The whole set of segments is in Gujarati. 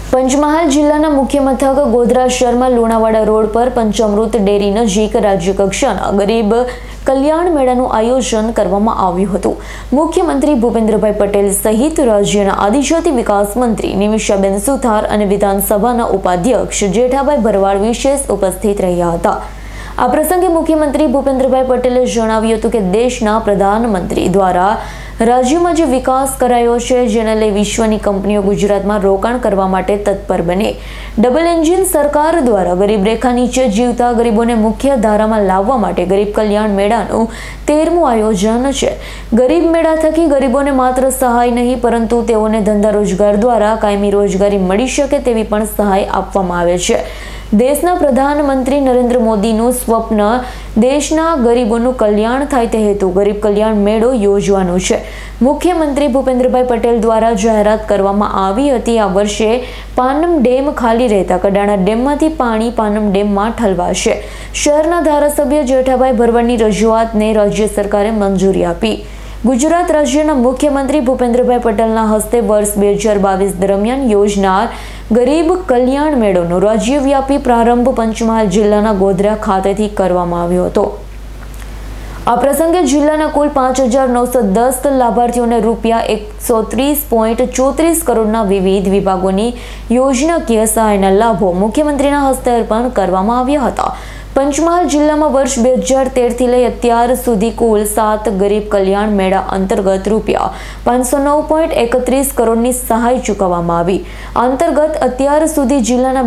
પંચમહાલ જિલ્લાના મુખ્ય મથક ગોધરા શહેરમાં લુણાવાડા રોડ પર પંચામૃત ડેરી નજીક રાજ્યકક્ષાના ગરીબ કલ્યાણ મેળાનું આયોજન કરવામાં આવ્યું હતું। મુખ્યમંત્રી ભૂપેન્દ્રભાઈ પટેલ સહિત રાજ્યના આદિજાતિ વિકાસ મંત્રી નિમિષાબેન સુથાર અને વિધાનસભાના ઉપાધ્યક્ષ જેઠાભાઈ ભરવાડ વિશેષ ઉપસ્થિત રહ્યા હતા। આ પ્રસંગે મુખ્યમંત્રી ભૂપેન્દ્રભાઈ પટેલે જણાવ્યું હતું કે દેશના પ્રધાનમંત્રી દ્વારા રાજ્યમાં જે વિકાસ કરાયો છે જેને લઈ વિશ્વની કંપનીઓ ગુજરાતમાં રોકાણ કરવા માટે તત્પર બને। ડબલ એન્જિન સરકાર દ્વારા ગરીબ રેખા નીચે જીવતા ગરીબોને મુખ્ય ધારામાં લાવવા માટે ગરીબ કલ્યાણ મેળાનું 13મું આયોજન છે। ગરીબ મેળા થકી ગરીબોને માત્ર સહાય નહીં પરંતુ તેઓને ધંધા રોજગાર દ્વારા કાયમી રોજગારી મળી શકે તેવી પણ સહાય આપવામાં આવે છે। દેશના પ્રધાનમંત્રી નરેન્દ્ર મોદીનું સ્વપ્ન દેશના ગરીબોનું કલ્યાણ થાય તે હેતુ ગરીબ કલ્યાણ મેળો યોજવાનો છે। મુખ્યમંત્રી ભૂપેન્દ્રભાઈ પટેલ દ્વારા જાહેરાત કરવામાં આવી હતી। આ વર્ષે પાનમ ડેમ ખાલી રહેતા કડાણા ડેમમાંથી પાણી પાનમ ડેમમાં ઠલવાશે। શહેરના ધારાસભ્ય જેઠાભાઈ ભરવાડની રજૂઆતને રાજ્ય સરકારે મંજૂરી આપી। ગુજરાત રાજ્યના મુખ્યમંત્રી ભૂપેન્દ્રભાઈ પટેલના હસ્તે વર્ષ 2022 દરમિયાન યોજનાર ગરીબ કલ્યાણ મેળોનો રાજ્યવ્યાપી પ્રારંભ પંચમહાલ જિલ્લાના ગોધરા ખાતેથી કરવામાં આવ્યો હતો। આ પ્રસંગે જિલ્લાના કુલ 5,910 લાભાર્થીઓને રૂપિયા 130.34 કરોડના વિવિધ વિભાગોની યોજનાકીય સહાયના લાભો મુખ્યમંત્રીના હસ્તે અર્પણ કરવામાં આવ્યા હતા। પંચમહાલ જિલ્લામાં વર્ષ 2013 થી લઈ અત્યાર સુધી કુલ 7 ગરીબ કલ્યાણ મેળા અંતર્ગત રૂપિયા 509.31 કરોડની સહાય ચૂકવવામાં આવી। અંતર્ગત અત્યાર સુધી જિલ્લાના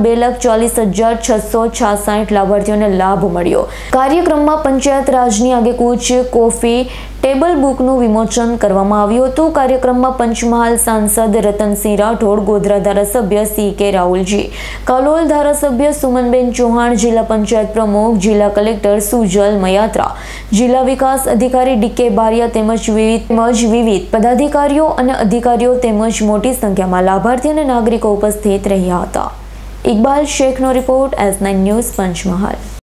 2,40,666 લાભાર્થીઓને લાભ મળ્યો। કાર્યક્રમમાં પંચાયત રાજની આગેકૂચ કોફી ટેબલ બુકનું વિમોચન કરવામાં આવ્યું હતું। કાર્યક્રમમાં પંચમહાલ સાંસદ રતનસિંહ રાઠોડ, ગોધરા ધારાસભ્ય CK રાહુલજી, કાલોલ ધારાસભ્ય સુમનબેન ચૌહાણ, જિલ્લા પંચાયત પ્રમુખ, જિલ્લા કલેક્ટર સુજલ મયાત્રા, જિલ્લા વિકાસ અધિકારી DK બારિયા તેમજ વિવિધ પદાધિકારીઓ અને અધિકારીઓ તેમજ મોટી સંખ્યામાં લાભાર્થી અને નાગરિકો ઉપસ્થિત રહ્યા હતા। ઇકબાલ શેખનો રિપોર્ટ, S9 ન્યૂઝ, પંચમહાલ।